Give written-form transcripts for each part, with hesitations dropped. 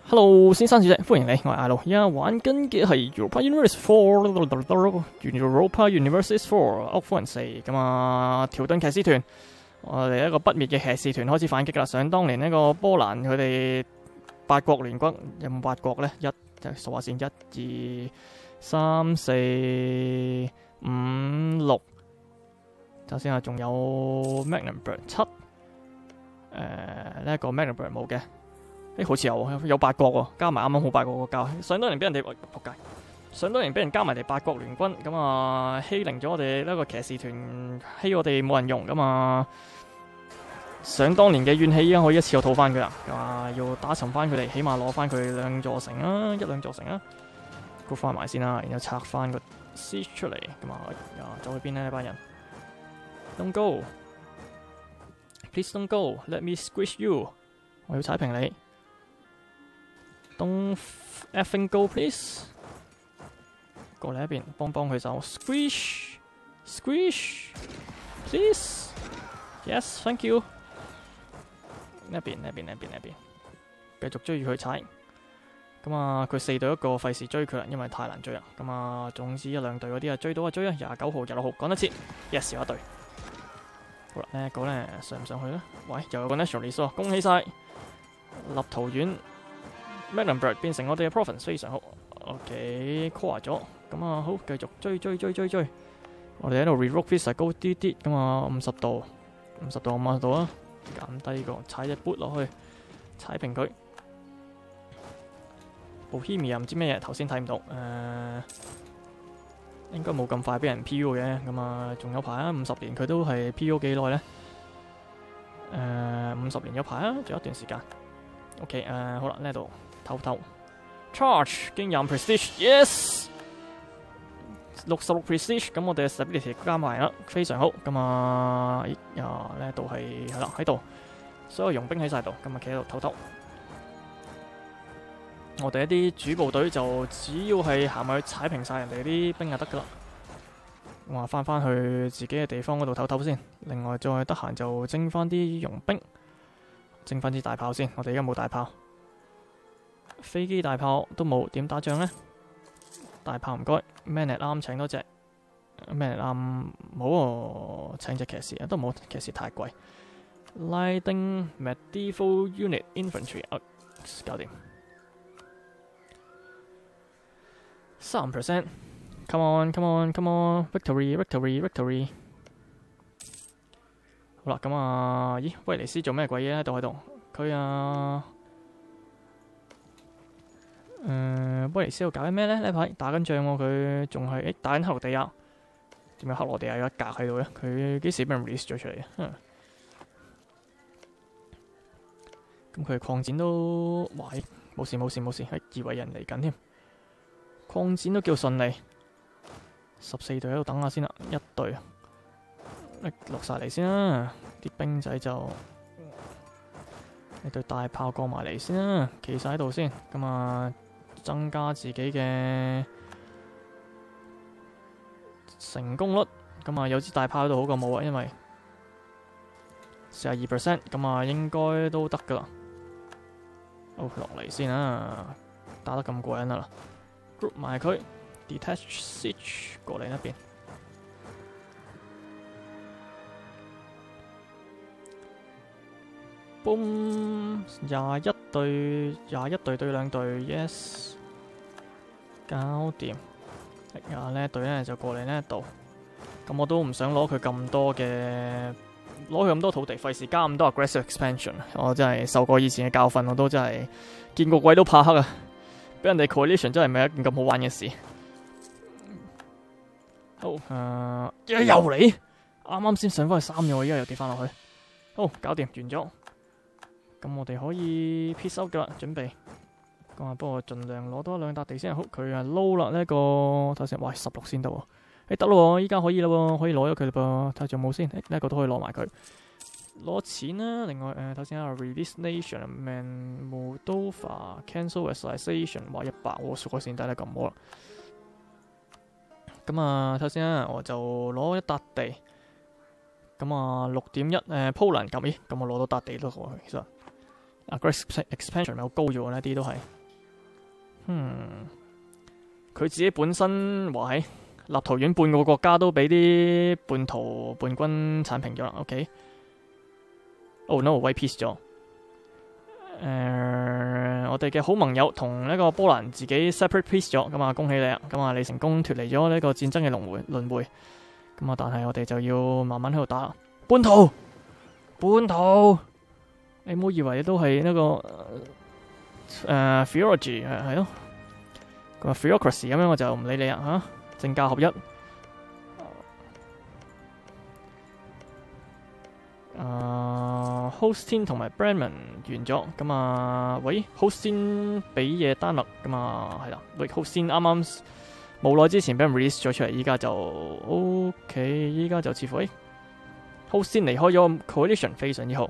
Hello，先生小姐，歡迎你，我係阿路。而家玩緊嘅係 Europa Universalis IV，Europa Universalis IV，歐夫人4咁啊，條頓騎士團，我哋一個不滅嘅騎士團開始反擊啦。想當年呢個波蘭佢哋八國聯軍有冇八國呢？數下先，1、2、3、4、5、6，首先啊，仲有 Magdeburg 7，呢一個 Magdeburg 冇嘅。好似有八國喎，加埋啱啱好八國個交，想當年俾人哋仆街，想當年俾人加埋哋八國聯軍，咁啊欺凌咗我哋呢個騎士團，欺我哋冇人用咁啊！想當年嘅怨氣依家可以一次過吐翻佢啦，啊要打沉翻佢哋，起碼攞翻佢2座城啊，一兩座城啊，沽翻埋先啦，然後拆翻個 siege 出嚟，咁啊走去邊呢？呢班人 ？Don't go, please don't go, let me squish you， 我要踩平你。Don't effing go, please！ 過嚟一邊幫佢手 ，squish， please，yes， thank you。呢邊，繼續追住佢踩。咁啊，佢4隊一個費事追佢啦，因為太難追啦。咁啊，總之1、2隊嗰啲啊追到啊追啊，29號、26號趕得切 ，yes 有一隊。好啦，呢一個咧上唔上去咧？喂，又有個 nationalist 喎，恭喜晒！立陶宛。Magdeburg 變成我哋嘅 province 非常好 ，OK，core 咗，咁啊好，繼續追，我哋喺度 reroll visa 高啲，咁啊50度50度啊，減低個踩隻 boot 落去，踩平佢。Bohemia 唔知咩嘢，頭先睇唔到，應該冇咁快俾人 PO 嘅，咁啊仲有排啊，50年佢都係 PO 幾耐咧？50年有排啊，仲有一段時間。OK， 好啦，呢度。偷 charge 經驗 prestige，yes 66 prestige， 咁我哋嘅 stability 加埋啦，非常好。咁啊，呢度係啦喺度，所有傭兵喺晒度，咁啊企喺度偷。我哋一啲主部隊就只要係行埋去踩平晒人哋啲兵就得噶啦。我話翻去自己嘅地方嗰度偷先，另外再得閒就徵翻啲傭兵，徵翻啲大炮先。我哋而家冇大炮。飛機大炮都冇，點打仗呢？大炮唔該 ，Man at Arm 請多隻 ，Man at Arm 冇喎，請隻騎士啊，都冇，騎士太貴。拉丁 Medieval Unit Infantry 搞掂3%。Come on， Victory！ 好啦，咁啊，咦，威尼斯做咩鬼嘢喺度？佢威尼斯度搞緊咩咧？呢排打緊仗喎，佢仲係打緊克羅地亞。點解克羅地亞有一格喺度咧？佢幾時俾人 release 咗出嚟嘅？咁佢擴展都冇事，係以為人嚟緊添。擴展都叫順利。14隊喺度等下先啦，一隊落晒嚟先啦。啲兵仔就你對大炮過埋嚟先啦，企晒喺度先。咁啊〜增加自己嘅成功率，咁啊有支大炮都好過冇啊，因為42%，咁啊應該都得噶啦。好，落嚟先啊，打得咁過癮啦 ，group 埋佢 ，detach siege 過嚟一邊。boom 21隊對2隊 ，yes 搞掂。呢一隊咧就過嚟呢一度，咁我都唔想攞佢咁多土地，費事加咁多 aggressive expansion。我真係受過以前嘅教訓，我都真係見過鬼都怕黑啊！俾人哋 coalition 真係唔係一件咁好玩嘅事。好，又嚟，啱啱先上翻去3嘅，我依家又跌翻落去。好，搞掂，完咗。咁我哋可以 peace out 噶啦，準備。咁啊，不過盡量攞多2笪地先好。佢啊撈啦呢一個，睇下先，哇16先得喎。得咯，依家可以啦喎，可以攞咗佢啦噃。睇下仲有冇先，呢一個都可以攞埋佢。攞錢啦，另外睇先啊 ，release nation，man Moldova cancel vassalization， 哇100喎，數個先得啦，咁好啦。咁啊，睇先啊，我就攞1笪地。咁啊6.1Poland 咁，咦？咁我攞到笪地都過去，其實。aggressive expansion 咪好高咗呢啲都係。 佢自己本身話喺立陶宛半個國家都俾啲叛徒叛軍剷平咗啦。OK。Oh no， white peace 咗。我哋嘅好盟友同呢個波蘭自己 separate peace 咗，咁啊恭喜你啊！咁啊你成功脱離咗呢個戰爭嘅輪迴。咁啊但係我哋就要慢慢喺度打叛徒。你唔好以為你都係呢個theology 係咯，咁啊 theocracy 咁樣我就唔理你啊嚇，政教合一。Holstein 同埋 Bremen 完咗，咁啊，喂 Holstein 俾嘢丹麥，咁啊係啦，喂 Holstein 啱啱冇耐之前俾人 release 咗出嚟，依家就 OK， 依家就似乎Holstein 離開咗 coalition 非常之好。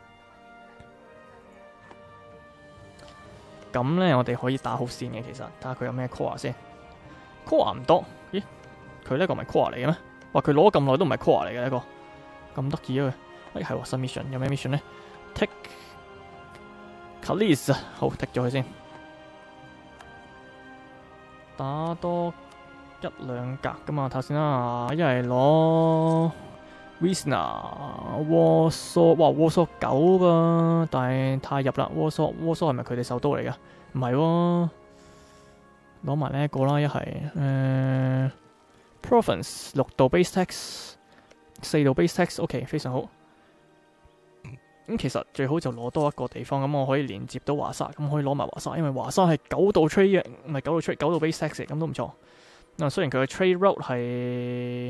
咁咧我哋可以打 Holstein 嘅，其實睇下佢有咩 core 先 ，core 唔多，咦？佢呢個唔係 core 嚟嘅咩？哇！佢攞咁耐都唔係 core 嚟嘅呢個，咁得意啊！係喎，新 mission 有咩 mission 咧 ？Take Calais 啊，好剔咗佢先，打多1-2格噶嘛，睇下先啦。一係攞 Wiesna、Warsaw， 哇 Warsaw 9噶，但係太入啦。Warsaw 係咪佢哋首都嚟噶？唔係喎，攞埋呢一個啦。一係Province 6度 base tax， 4度 base tax，OK， 非常好。咁其實最好就攞多一個地方，咁我可以連接到華沙，咁可以攞埋華沙，因為華沙係9度 trade 嘅，唔係9度 trade， 9度 base tax 嘅，咁都唔錯。雖然佢嘅 trade route 係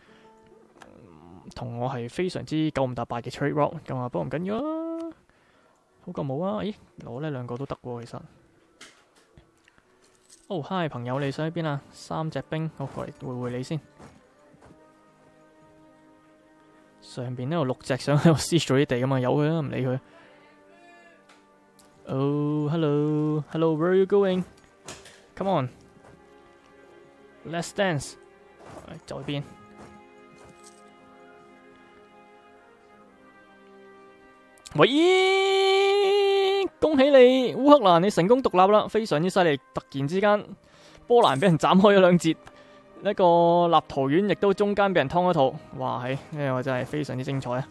同我係非常之9唔搭8嘅 trade route， 咁啊不過唔緊要啊，好過冇啊。咦，攞呢2個都得喎，其實。hi 朋友，你想去邊啊？3隻兵，我過嚟會你先。上邊呢度6隻想喺度 siege 咗啲地㗎嘛，由佢啦，唔理佢。Hello， where are you going? Come on, let's dance。走去邊？喂，恭喜你，烏克蘭你成功獨立啦，非常之犀利！突然之間，波蘭俾人斬開咗2截。呢個立陶宛亦都中間俾人劏一套，哇！係呢個真係非常之精彩啊！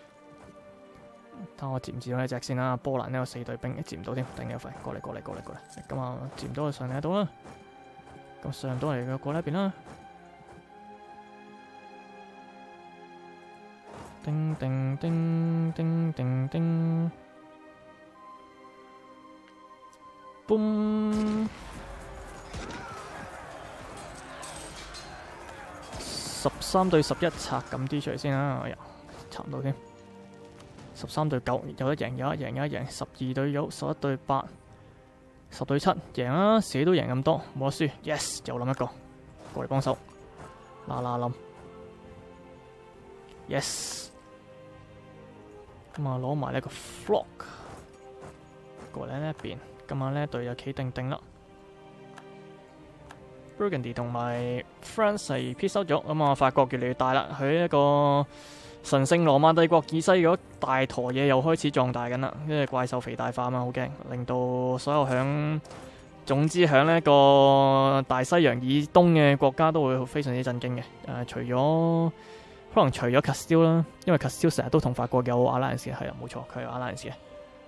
睇我接唔接到呢隻先啦。波蘭呢有4隊兵，接唔到添，頂你個肺！過嚟！咁啊，接唔到就上嚟得到啦。咁上唔到嚟嘅過呢一邊啦。叮叮叮叮叮叮 ，boom！ 13對11拆咁啲出嚟先啦，哎呀，拆唔到添。13對9有得贏，12對9 11對8 10對7贏啊，自己都贏咁多，冇得輸。Yes， 又諗一個過嚟幫手，諗 Yes， 咁啊攞埋呢個 flock 過嚟呢一邊，咁啊呢一隊就企定啦。Burgundy 同埋 France 係 peace out 咗，咁啊法國越嚟越大啦，佢一個神聖羅馬帝國以西嗰大坨嘢又開始壯大緊啦，因為怪獸肥大化啊嘛，好驚，令到所有總之響呢個大西洋以東嘅國家都會非常之震驚嘅。可能除咗 Castile 啦，因為 Castile 成日都同法國有 alliance 嘅，係啊冇錯，佢有 alliance 嘅。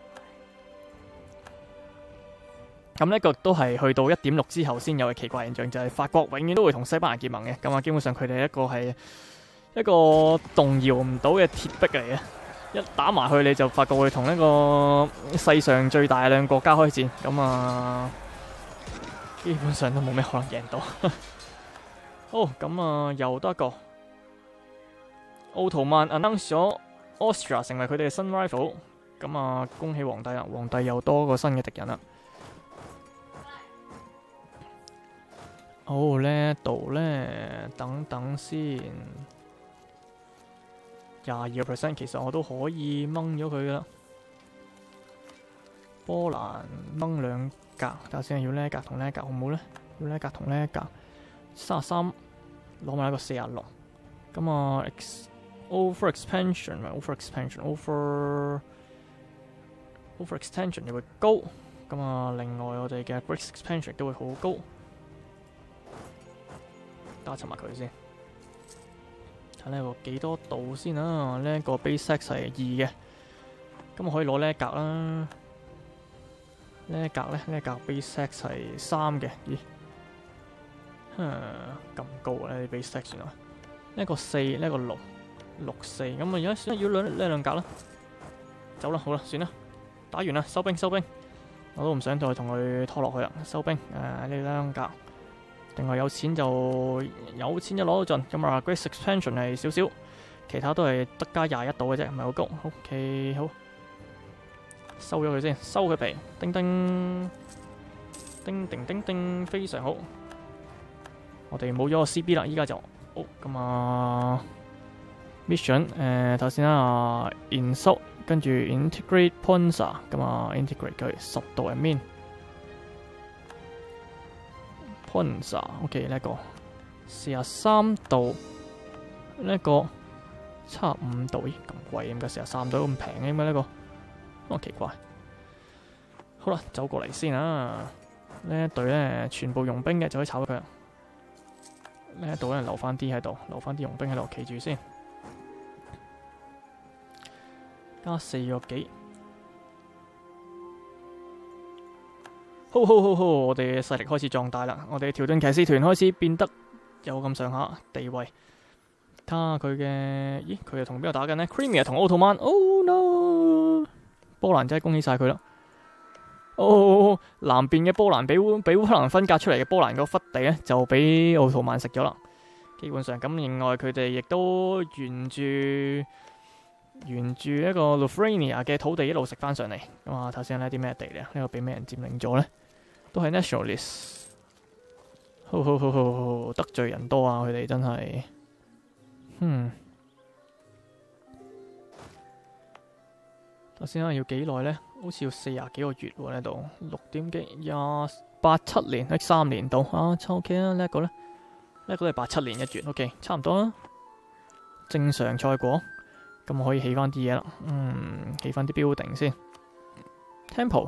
咁呢個都係去到 1.6 之後先有嘅奇怪現象，就係法國永遠都會同西班牙結盟嘅。咁啊，基本上佢哋係一個動搖唔到嘅鐵壁嚟嘅。一打埋去你就發覺會同一個世上最大兩個國家開戰。咁啊，基本上都冇咩可能贏到。好，咁啊又多一個奧圖曼 announce 咗 Austria 成為佢哋嘅新 rival。咁啊，恭喜皇帝啦！皇帝又多個新嘅敵人啦。好呢度呢，等等先，22%，其實我都可以掹咗佢噶啦。波蘭掹2格，睇下先，要呢一格同呢一格好唔好呢？要呢一格同呢一格，33攞埋一個46。咁啊 ，over expansion 咪 over extension 就會高。 咁啊，另外我哋嘅 Bricks Expansion 都會好高，加插埋佢先。睇呢個幾多度先啊？呢個 Base X 係2嘅，咁我可以攞呢一格啦。呢一格咧，呢一格 Base X 係3嘅，咦？咁高啊！呢 Base X 原來呢個4，呢個6，6、4，咁啊而家算要呢兩格啦。走啦，好啦，算啦，打完啦，收兵收兵。我都唔想再同佢拖落去啦，收兵。呢兩格，另外有錢就攞到盡。咁啊 ，Great Expansion 係少少，其他都係得加21度嘅啫，唔係好高。OK， 好，收咗佢先，收佢皮，叮叮，叮叮叮叮，非常好。我哋冇咗個 CB 啦，依家就好咁啊。Mission 頭先啦 ，Insult 跟住 Integrate Ponza 咁啊 ，Integrate 佢10度入面 Ponza OK 呢個43度，呢個75度，咦咁貴，點解43度咁平嘅？點解呢個？哦奇怪。好啦，走過嚟先啊！呢一隊咧全部傭兵嘅就可以炒咗佢。呢一度咧留翻啲喺度，留翻啲傭兵喺度企住先。加4個幾，好，我哋嘅勢力開始壯大啦！我哋條頓騎士團開始變得有咁上下地位。睇下佢嘅，咦？佢又同邊個打緊呢？ Crimea 同奧圖曼 ，Oh no！ 波蘭真係恭喜晒佢啦！哦，南邊嘅波蘭俾烏克蘭分隔出嚟嘅波蘭個忽地咧，就俾奧圖曼食咗啦。基本上咁，另外佢哋亦都沿住一個 Lithuania 嘅土地一路食翻上嚟。咁啊，頭先呢啲咩地嚟啊？呢個俾咩人佔領咗呢？都係 Nationalist。好，得罪人多啊！佢哋真係，頭先要幾耐呢？好似要40幾個月喎呢度，6點幾，87年，13年度啊，OK 啦，呢一個呢？呢個都係87年1月 ，OK， 差唔多啦。正常賽果。咁我可以起翻啲嘢啦，起翻啲 building 先。Temple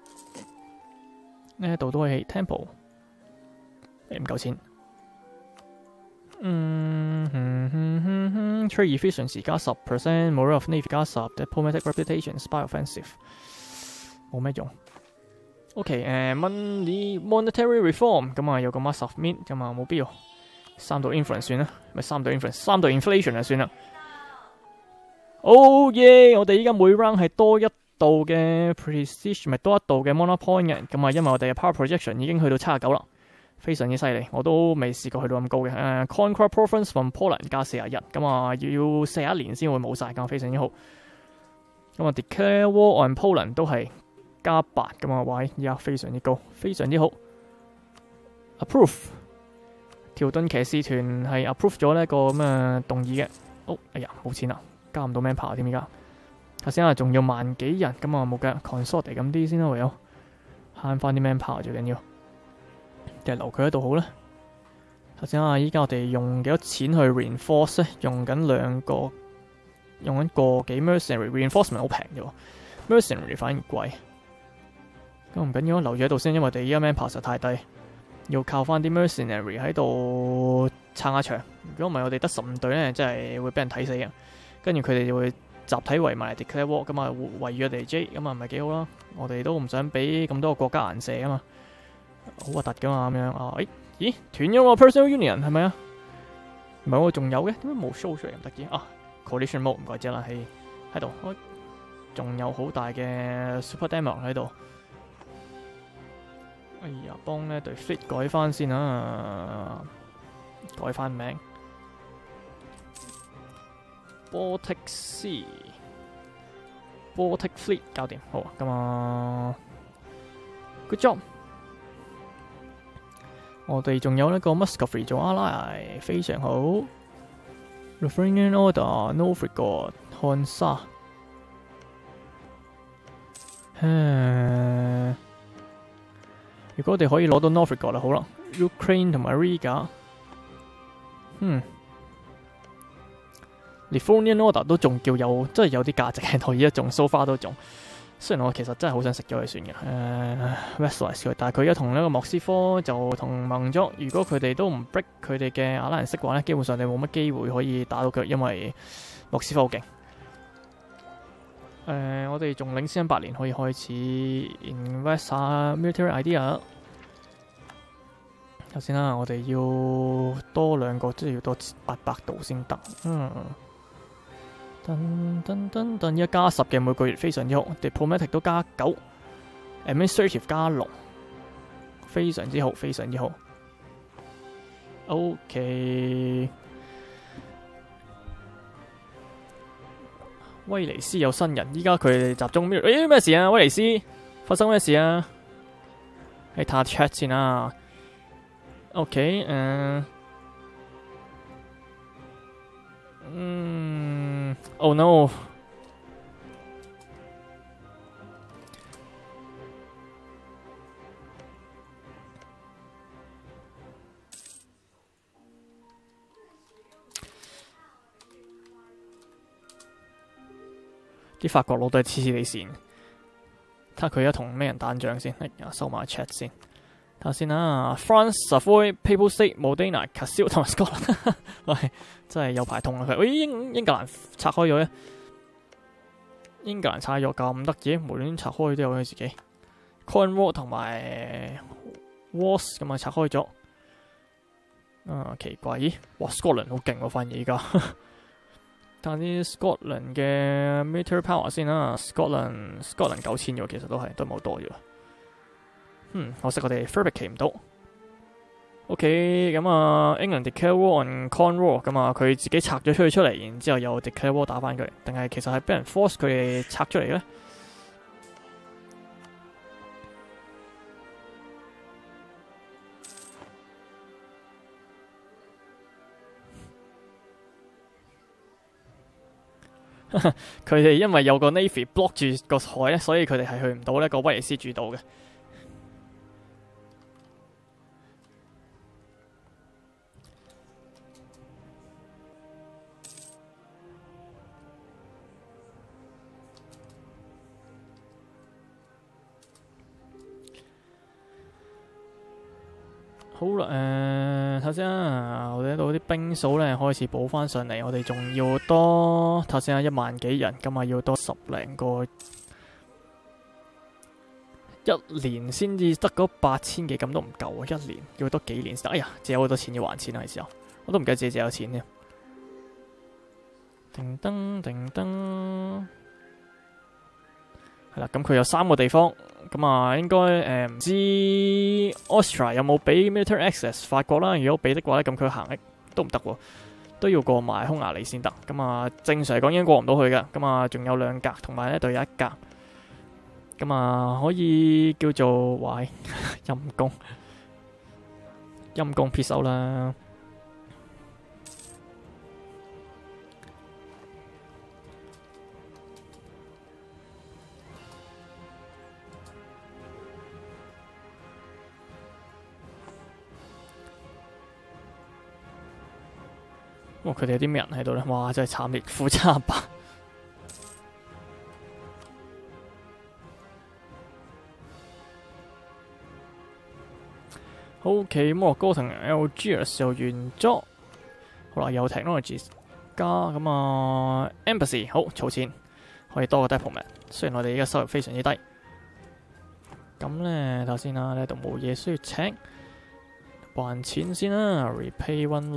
呢度都可以起 Temple， 唔夠錢。Trade efficiency 加10%，Moral of Navy 加10，Diplomatic reputation spy offensive 冇咩用。monetary reform 咁啊有個 mass of mint 咁啊冇必要。3度 influence 算啦，咪3度 influence，3度 inflation 就算啦。Oh yeah！ 我哋依家每 round 係多1度嘅 prestige， 咪多1度嘅 mana point 嘅。咁啊，因為我哋嘅 power projection 已經去到79啦，非常之犀利。我都未試過去到咁高嘅。Conquer province from Poland 加41，咁啊要41年先會冇晒，咁非常之好。咁啊 declare war on Poland 都係加8，咁啊位依家非常之高，非常之好。Approve 條頓騎士團係 approve 咗呢一個咁嘅動議嘅。哎呀冇錢啦！加唔到 manpower 添，而家頭先仲要萬幾人，咁啊冇計 consolidate 咁啲先啦，唯有慳翻啲 manpower 最緊要，定係留佢喺度好咧？頭先依家我哋用幾多錢去 reinforce 咧？用緊個幾 mercenary reinforcement 好平啫 ，mercenary 反而貴。咁唔緊要，留住喺度先，因為我哋依家 manpower 實太低，要靠翻啲 mercenary 喺度撐下場。如果唔係，我哋得15隊咧，真係會俾人睇死嘅。跟住佢哋就會集體圍埋嚟 declare war， 咁啊圍住我哋 J， 咁啊唔係幾好啦。我哋都唔想俾咁多個國家顏射啊嘛，好核突噶嘛咁樣啊！咦斷咗個 personal union 係咪啊？唔係喎，仲有嘅，點解冇 show 出嚟唔得嘅啊 ？Coalition mode 唔怪之啦，喺度，仲有好大嘅 super demo 喺度。哎呀，幫呢隊 fleet 改翻先啊，改翻名。Baltic Sea、Baltic Fleet 搞掂，好咁啊 ，Good job！ 我哋仲有呢個 Muscovy 做 ally， 非常好。Lithuanian Order、Novgorod、漢沙。如果我哋可以攞到 Novgorod 就好啦 ，Ukraine 同埋 Riga。Lithuanian Order 都仲叫有，真係有啲價值喺度，而家仲 so far 都仲。 雖然我其實真係好想食咗佢算嘅，Restless 佢，但係佢而家同呢個莫斯科就同盟咗。如果佢哋都唔 break 佢哋嘅阿拉人式嘅話咧，基本上你冇乜機會可以打到佢，因為莫斯科好勁。我哋仲領先8年，可以開始 invest 下 military idea。頭先啦，我哋要多2個，即係要多800度先得。而家加10嘅每個月非常之好 ，diplomatic 都加9，administrative 加6，非常之好，非常之好。OK， 威尼斯有新人，依家佢哋集中咩？咩事啊？威尼斯發生咩事啊？你睇下 chat 先啦。OK， Oh no！ 啲法國佬都係黐黐地線，睇下佢而家同咩人打仗先。收埋 chat 先，睇下先啦。France、Savoy、Papal State、Modena、Castile 同埋 Scotland， 喂，真係有排痛啊佢。英格蘭拆開咗咧，英格蘭拆咗咁得意，無端拆開都有佢自己。Cornwall 同埋 Wales 咁啊拆開咗，奇怪，咦？哇 Scotland 好勁喎，反而而家。睇下啲 Scotland 嘅 military power 先啦 ，Scotland 9000嘅，其實都冇多咗。可惜我哋 fabricate 唔到。OK， 咁England declare war on Cornwall， 咁佢自己拆咗出嚟，然之後又 declare war 打翻佢，定係其實係俾人 force 佢哋拆出嚟咧？佢哋因為有個 navy block 住個海咧，所以佢哋係去唔到呢個威尼斯主島嘅。好啦，頭先我哋度啲兵數咧開始補翻上嚟，我哋仲要多頭先1萬幾人，咁要多10零個，一年先至得嗰8000幾，咁都唔夠啊！一年要多幾年先得。哎呀，借好多錢要還錢啊！係時候，我都唔記得自己借有錢添。叮噔叮噔，係啦，咁佢有3個地方。咁應該唔知 Austria 有冇俾 military access 法國啦？如果俾的話咧，咁佢行都唔得喎，都要過埋匈牙利先得。咁正常嚟講應該過唔到去嘅。咁仲有2格，同埋呢度有1格。咁可以叫做話陰公撇手啦。佢哋有啲咩人喺度咧？哇！真係慘烈，負700。OK， 摩洛哥同 Algiers 又完咗。好啦，有 technology 加Embassy 好儲錢，可以多個 diplomat。雖然我哋而家收入非常之低。咁咧頭先呢度冇嘢需要請，還錢先啦 ，repay one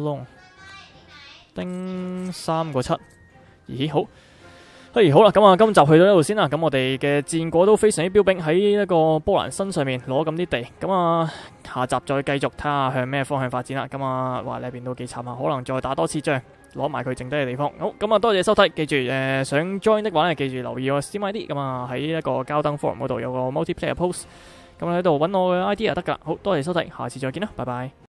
loan。3個7，咦好，好啦，咁今集去到呢度先啦。咁我哋嘅戰果都非常之彪炳，喺一個波蘭身上面攞咁啲地。咁下集再繼續睇下向咩方向發展啦。話呢邊都幾慘啊，可能再打多次仗，攞埋佢剩低嘅地方。好，多謝收睇，記住想 join 的話咧，記住留意我 Steam ID。喺一個交燈 forum 嗰度有個 multiplayer post，咁喺度揾我嘅 ID 就得噶。好多謝收睇，下次再見啦，拜拜。